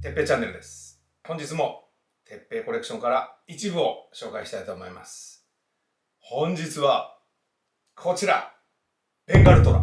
てっぺいチャンネルです。本日もてっぺいコレクションから一部を紹介したいと思います。本日はこちら、ベンガルトラ。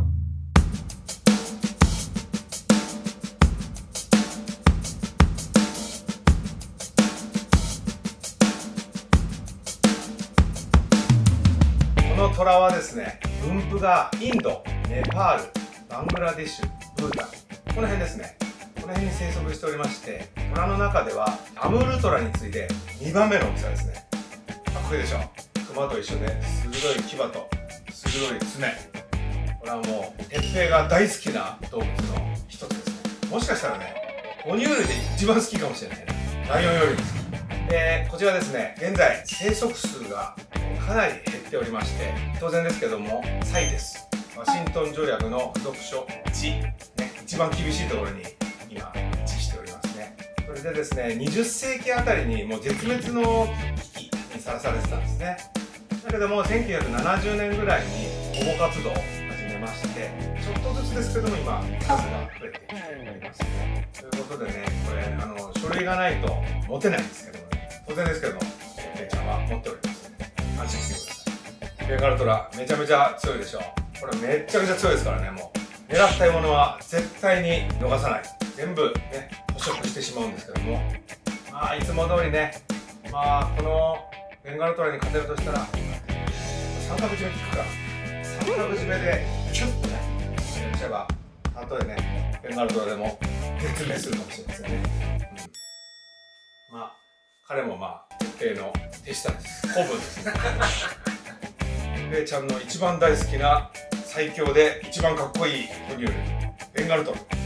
このトラはですね、分布がインド、ネパール、バングラデシュ、ブータン、この辺ですね。この辺に生息しておりまして、トラの中ではアムールトラに次いで2番目の大きさですね。かっこいいでしょ。クマと一緒で鋭い牙と鋭い爪。これはもうてっぺいが大好きな動物の一つですね。もしかしたらね、哺乳類で一番好きかもしれないね。ライオンよりも好き。で、こちらですね、現在生息数がかなり減っておりまして、当然ですけどもサイテス、ワシントン条約の付属書1、ね、一番厳しいところに今位置しておりますね。それでですね、20世紀あたりにもう絶滅の危機にさらされてたんですね。だけども1970年ぐらいに保護活動を始めまして、ちょっとずつですけども今数が増えてきておりますね。ということでね、これ書類がないと持てないんですけどもね、当然ですけどもてっぺいちゃんは持っておりますので安心してください。ベンガルトラめちゃめちゃ強いでしょう。これめちゃめちゃ強いですからね。もう狙った獲物は絶対に逃さない。全部ね捕食してしまうんですけども、まあいつも通りね、まあこのベンガルトラに勝てるとしたら三角締め効くから三角締めでキュッとねすれば、たとえねベンガルトラでも絶命するかもしれませんね。まあ彼もまあてっぺいの手下です。子分ですね。てっぺいちゃんの一番大好きな最強で一番かっこいい哺乳類ベンガルトラ。